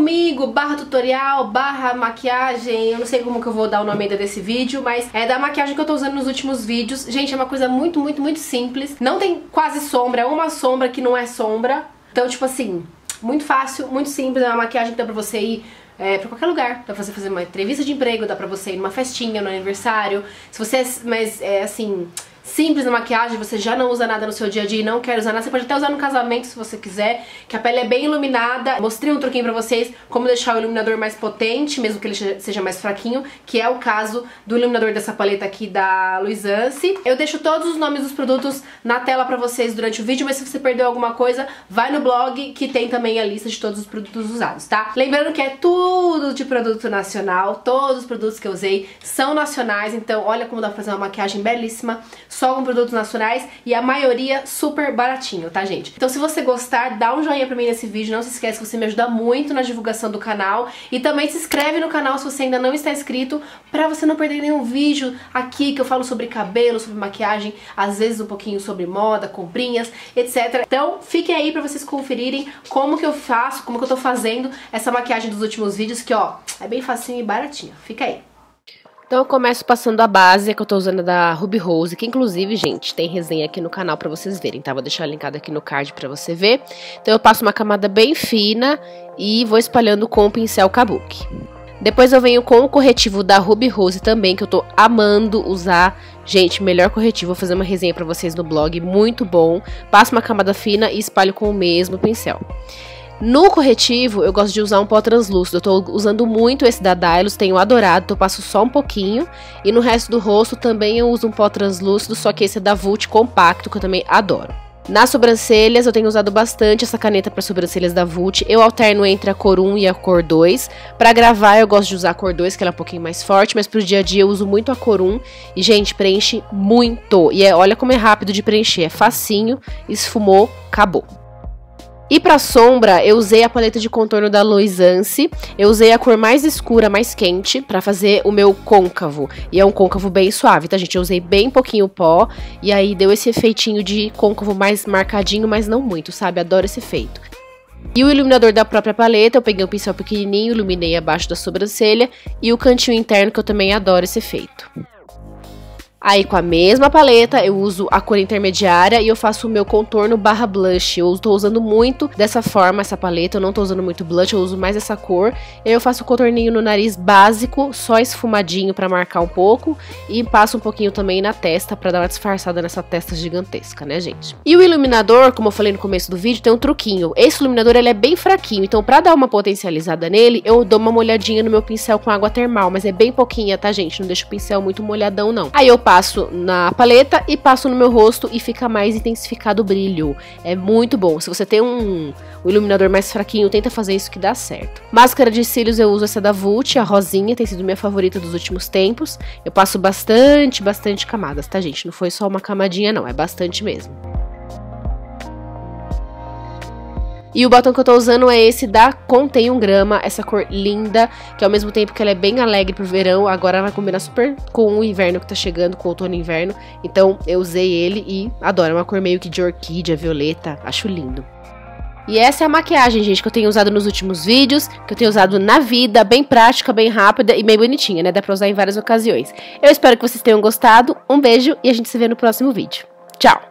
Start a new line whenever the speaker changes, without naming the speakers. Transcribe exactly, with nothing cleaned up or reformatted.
comigo, barra tutorial, barra maquiagem, eu não sei como que eu vou dar o nome ainda desse vídeo, mas é da maquiagem que eu tô usando nos últimos vídeos. Gente, é uma coisa muito, muito, muito simples. Não tem quase sombra, é uma sombra que não é sombra. Então, tipo assim, muito fácil, muito simples, é uma maquiagem que dá pra você ir É, pra qualquer lugar, dá pra você fazer uma entrevista de emprego, dá pra você ir numa festinha, no aniversário. Se você é, mas é assim, simples na maquiagem, você já não usa nada no seu dia a dia e não quer usar nada, você pode até usar no casamento se você quiser, que a pele é bem iluminada. Mostrei um truquinho pra vocês como deixar o iluminador mais potente, mesmo que ele seja mais fraquinho, que é o caso do iluminador dessa paleta aqui da Luisance. Eu deixo todos os nomes dos produtos na tela pra vocês durante o vídeo, mas se você perdeu alguma coisa, vai no blog que tem também a lista de todos os produtos usados, tá? Lembrando que é tudo de produto nacional, todos os produtos que eu usei são nacionais, então olha como dá pra fazer uma maquiagem belíssima só com produtos nacionais e a maioria super baratinho, tá, gente? Então se você gostar, dá um joinha pra mim nesse vídeo, não se esquece que você me ajuda muito na divulgação do canal e também se inscreve no canal se você ainda não está inscrito pra você não perder nenhum vídeo aqui que eu falo sobre cabelo, sobre maquiagem, às vezes um pouquinho sobre moda, comprinhas, etcétera. Então fiquem aí pra vocês conferirem como que eu faço, como que eu tô fazendo essa maquiagem dos últimos vídeos, que ó, é bem facinho e baratinho. Fica aí. Então eu começo passando a base que eu tô usando da Ruby Rose, que inclusive, gente, tem resenha aqui no canal pra vocês verem, tá? Vou deixar linkado aqui no card pra você ver. Então eu passo uma camada bem fina e vou espalhando com o pincel Kabuki. Depois eu venho com o corretivo da Ruby Rose também, que eu tô amando usar. Gente, melhor corretivo, vou fazer uma resenha pra vocês no blog, muito bom. Passo uma camada fina e espalho com o mesmo pincel. No corretivo, eu gosto de usar um pó translúcido, eu tô usando muito esse da Dylos, tenho adorado, então eu passo só um pouquinho. E no resto do rosto também eu uso um pó translúcido, só que esse é da Vult compacto, que eu também adoro. Nas sobrancelhas, eu tenho usado bastante essa caneta para sobrancelhas da Vult. Eu alterno entre a cor um e a cor dois. Para gravar, eu gosto de usar a cor dois, que ela é um pouquinho mais forte, mas pro dia a dia eu uso muito a cor um. E, gente, preenche muito. E é, olha como é rápido de preencher, é facinho, esfumou, acabou. E pra sombra, eu usei a paleta de contorno da Luisance. Eu usei a cor mais escura, mais quente, pra fazer o meu côncavo. E é um côncavo bem suave, tá, gente? Eu usei bem pouquinho pó, e aí deu esse efeitinho de côncavo mais marcadinho, mas não muito, sabe? Adoro esse efeito. E o iluminador da própria paleta, eu peguei um pincel pequenininho, iluminei abaixo da sobrancelha. E o cantinho interno, que eu também adoro esse efeito. Aí com a mesma paleta eu uso a cor intermediária e eu faço o meu contorno barra blush. Eu estou usando muito dessa forma essa paleta, eu não estou usando muito blush, eu uso mais essa cor. E aí eu faço o contorninho no nariz básico, só esfumadinho para marcar um pouco. E passo um pouquinho também na testa para dar uma disfarçada nessa testa gigantesca, né, gente? E o iluminador, como eu falei no começo do vídeo, tem um truquinho. Esse iluminador ele é bem fraquinho, então para dar uma potencializada nele, eu dou uma molhadinha no meu pincel com água termal. Mas é bem pouquinha, tá, gente? Não deixa o pincel muito molhadão, não. Aí eu passo na paleta e passo no meu rosto e fica mais intensificado o brilho. É muito bom. Se você tem um, um iluminador mais fraquinho, tenta fazer isso que dá certo. Máscara de cílios eu uso essa da Vult, a rosinha, tem sido minha favorita dos últimos tempos. Eu passo bastante, bastante camadas, tá, gente? Não foi só uma camadinha, não. É bastante mesmo. E o batom que eu tô usando é esse da Contém um grama, essa cor linda, que ao mesmo tempo que ela é bem alegre pro verão, agora vai combinar super com o inverno que tá chegando, com o outono e inverno. Então eu usei ele e adoro, é uma cor meio que de orquídea, violeta, acho lindo. E essa é a maquiagem, gente, que eu tenho usado nos últimos vídeos, que eu tenho usado na vida, bem prática, bem rápida e bem bonitinha, né? Dá pra usar em várias ocasiões. Eu espero que vocês tenham gostado, um beijo e a gente se vê no próximo vídeo. Tchau!